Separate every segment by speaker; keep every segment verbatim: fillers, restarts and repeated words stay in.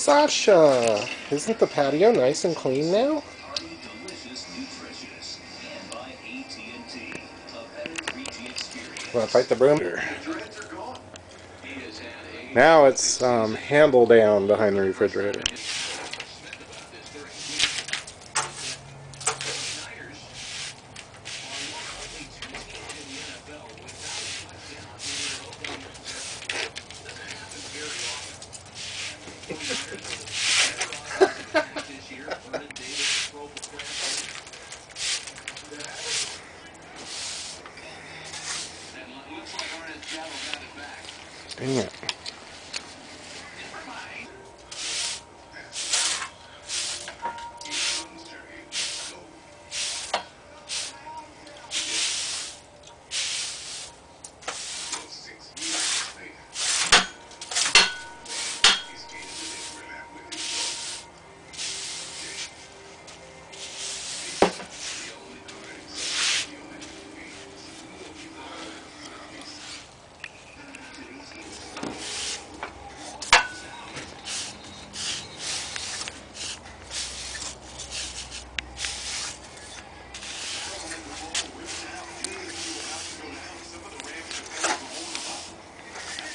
Speaker 1: Sasha! Isn't the patio nice and clean now? Want to fight the broom? Now it's um, handle down behind the refrigerator. Dang it.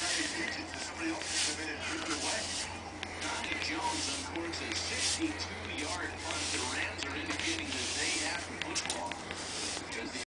Speaker 2: Jones, of course, is sixty-two